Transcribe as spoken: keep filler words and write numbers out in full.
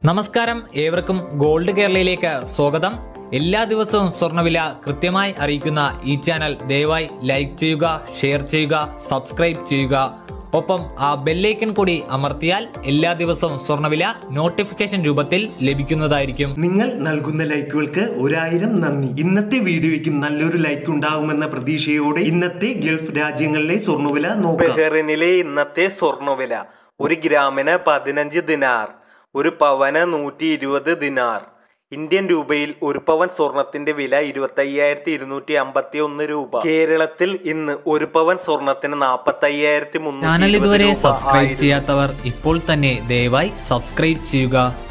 നമസ്കാരം, ഏവർക്കും ഗോൾഡ് കേരളയിലേക്ക് സ്വാഗതം. എല്ലാ ദിവസവും സ്വർണ്ണവില കൃത്യമായി അറിയിക്കുന്ന ഈ ചാനൽ ദയവായി ലൈക്ക് ചെയ്യുക, ഷെയർ ചെയ്യുക, സബ്സ്ക്രൈബ് ചെയ്യുക. ഒപ്പം ആ ബെല്ലൈക്കൺ കൂടി അമർത്തിയാൽ എല്ലാ ദിവസവും സ്വർണ്ണവില നോട്ടിഫിക്കേഷൻ രൂപത്തിൽ ലഭിക്കുന്നതായിരിക്കും. നിങ്ങൾ നൽകുന്ന ലൈക്കുകൾക്ക് ഒരായിരം നന്ദി. ഇന്നത്തെ വീഡിയോയ്ക്കും നല്ലൊരു ലൈക്ക് ഉണ്ടാകുമെന്ന പ്രതീക്ഷയോടെ ഇന്നത്തെ ഗൾഫ് രാജ്യങ്ങളിലെ സ്വർണ്ണവില നോക്കാം. ബഹ്റൈനിലെ ഇന്നത്തെ സ്വർണ്ണവില ഒരു ഗ്രാമിന് പതിനഞ്ച് ദിനാർ, ഒരു പവന് നൂറ്റി ഇരുപത് ദിനാർ. ഇന്ത്യൻ രൂപയിൽ ഒരു പവൻ സ്വർണത്തിന്റെ വില ഇരുപത്തി അയ്യായിരത്തി ഇരുന്നൂറ്റി അമ്പത്തി ഒന്ന് രൂപ. കേരളത്തിൽ ഇന്ന് ഒരു പവൻ സ്വർണത്തിന് നാൽപ്പത്തി അയ്യായിരത്തി മുന്നൂറ്റി ചാനൽ ഇതുവരെ സബ്സ്ക്രൈബ് ചെയ്യാത്തവർ ഇപ്പോൾ തന്നെ ദയവായി സബ്സ്ക്രൈബ് ചെയ്യുക.